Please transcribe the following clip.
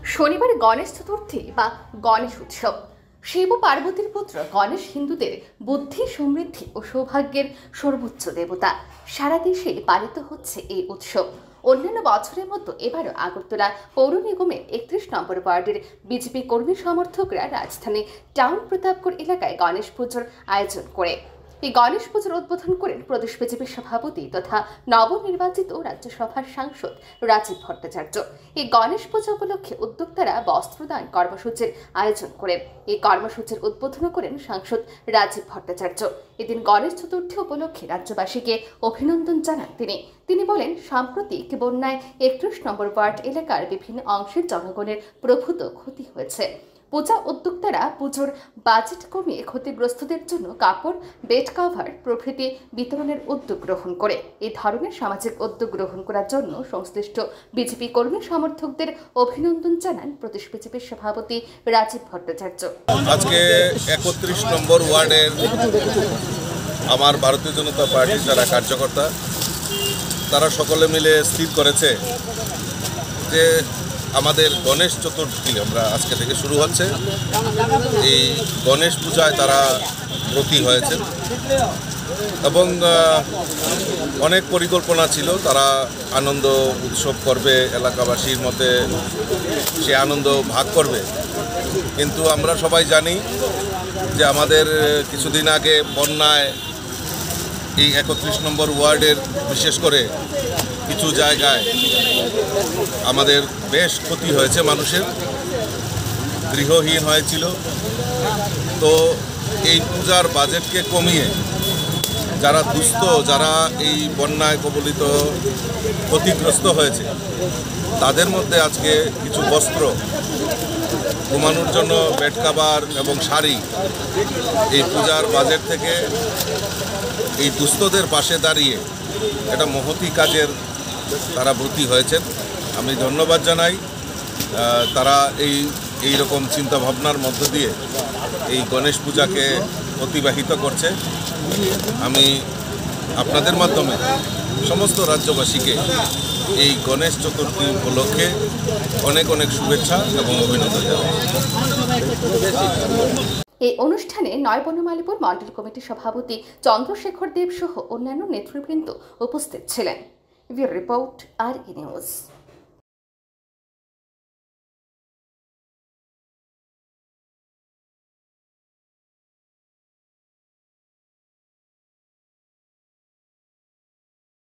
শনিবার গণেশ চতুর্থী বা গণেশ উৎসব। শিব ও পার্বতীর পুত্র গণেশ হিন্দুদের বুদ্ধি, সমৃদ্ধি ও সৌভাগ্যের সর্বোচ্চ দেবতা। সারা দেশে পালিত হচ্ছে এই উৎসব। অন্যান্য বছরের মতো এবারও আগরতলা পৌর নিগমের 31 নম্বর ওয়ার্ডের বিজেপি কর্মী সমর্থকরা রাজধানী টাউন প্রতাপগড় এলাকায় গণেশ পুজোর আয়োজন করে। এই গণেশ পুজোর উদ্বোধন করেন প্রদেশ বিজেপির সভাপতি তথা নবনির্বাচিত রাজ্যসভার সাংসদ রাজীব ভট্টাচার্য। এই গণেশ পুজো উপলক্ষে উদ্যোক্তারা বস্ত্রদান কর্মসূচির আয়োজন করেন। এই কর্মসূচির উদ্বোধন করেন সাংসদ রাজীব ভট্টাচার্য। এদিন গণেশ চতুর্থী উপলক্ষে রাজ্যবাসীকে অভিনন্দন জানান তিনি বলেন, সাম্প্রতিক বন্যায় 31 নম্বর ওয়ার্ড এলাকার বিভিন্ন অংশের জনগণের প্রভূত ক্ষতি হয়েছে। পূজা উদ্যোক্তারা পুজোর বাজেট কমিয়ে ক্ষতিগ্রস্তদের জন্য কাপড়, বেড কভার প্রভৃতি বিতরণের উদ্যোগ গ্রহণ করে। এই ধরনের সামাজিক উদ্যোগ গ্রহণ করার জন্য সংশ্লিষ্ট বিজেপি কর্মী সমর্থকদের অভিনন্দন জানান প্রদেশ বিজেপির সভাপতি রাজীব ভট্টাচার্য। আজকে 31 নম্বর ওয়ার্ডের আমার ভারতীয় জনতা পার্টির যারা কার্যকর্তা তারা সকলে মিলে স্থির করেছে যে আমাদের গণেশ চতুর্থী আমরা আজকে থেকে শুরু হচ্ছে। এই গণেশ পূজায় তারা ব্রতী হয়েছেন এবং অনেক পরিকল্পনা ছিল। তারা আনন্দ উৎসব করবে, এলাকাবাসীর মধ্যে সে আনন্দ ভাগ করবে। কিন্তু আমরা সবাই জানি যে আমাদের কিছুদিন আগে বন্যায় এই 31 নম্বর ওয়ার্ডের বিশেষ করে কিছু জায়গায় আমাদের বেশ ক্ষতি হয়েছে, মানুষের গৃহহীন হয়েছিল। তো এই পূজার বাজেটকে কমিয়ে যারা দুস্থ, যারা এই বন্যায় কবলিত ক্ষতিগ্রস্ত হয়েছে তাদের মধ্যে আজকে কিছু বস্ত্র, ঘুমানোর জন্য বেড কভার এবং শাড়ি এই পূজার বাজেট থেকে এই দুস্থদের পাশে দাঁড়িয়ে এটা মহতি কাজের তারা ব্রতী হয়েছেন। আমি ধন্যবাদ জানাই। তারা এই রকম চিন্তাভাবনার মধ্য দিয়ে এই গণেশ পূজাকে অতিবাহিত করছে। আমি আপনাদের মাধ্যমে সমস্ত রাজ্যবাসীকে এই গণেশ চতুর্থী উপলক্ষে অনেক অনেক শুভেচ্ছা এবং অভিনন্দন জানাই। এই অনুষ্ঠানে বনমালীপুর মণ্ডল কমিটির সভাপতি চন্দ্রশেখর দেব সহ অন্যান্য নেতৃবৃন্দ উপস্থিত ছিলেন। রিপোর্ট আর নিউজ।